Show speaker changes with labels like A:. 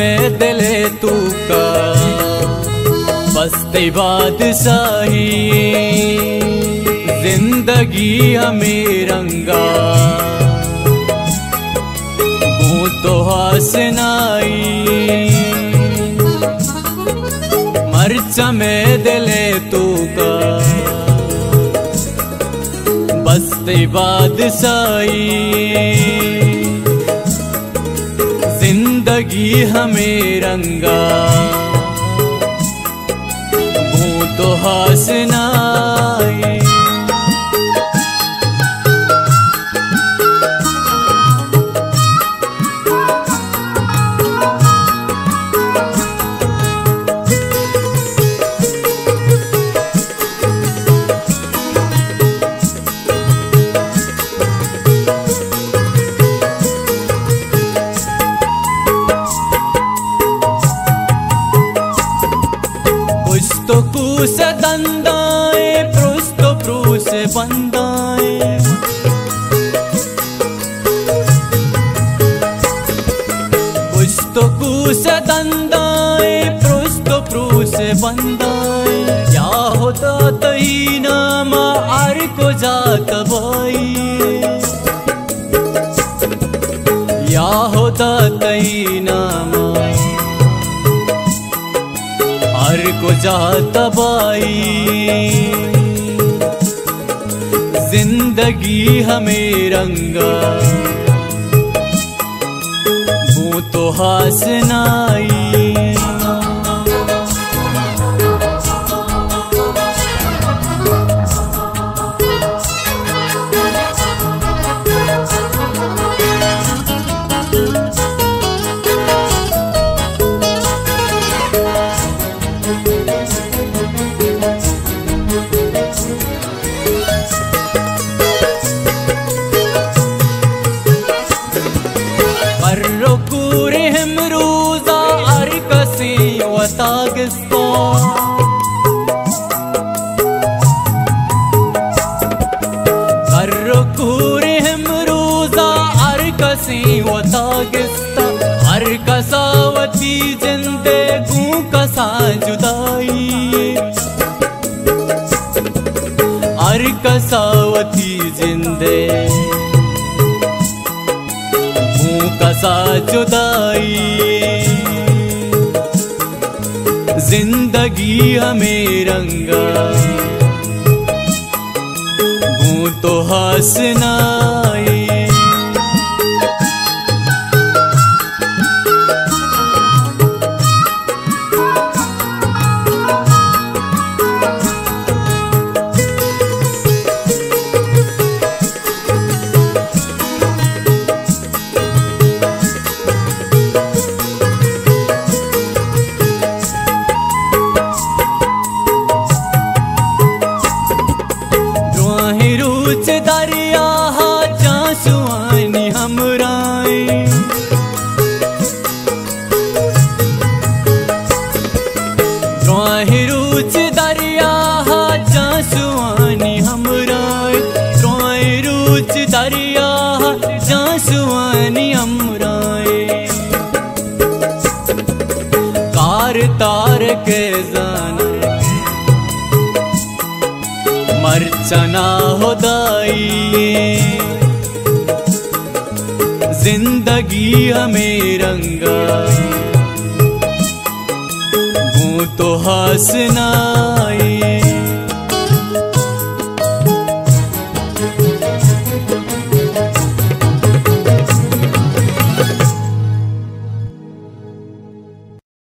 A: में दिले तू का बस्ते बादशाही जिंदगी हमें रंगा वो तो हसनाई मरचा में दिले तू का बस्ते बादशाही जिंदगी हमें रंगा वो तो हसनाई से दंदाए प्रुस्तो प्रू से बंदाए पुस्तकू से दंदाए प्रुस्तो प्रू से बंदाए या होता तही नामा आर को जात बाई या होता तही नामा हर को जाता बाई जिंदगी हमें रंगा वो तो हसनाई हर कसावती जिंदे गू कसा जुदाई हर कसावती जिंदे गू कसा जुदाई जिंदगी हमें रंगा गू तो हसनाई तार के जाना मरचा ना हो दाई जिंदगी हमें रंगा वो तो हसनाई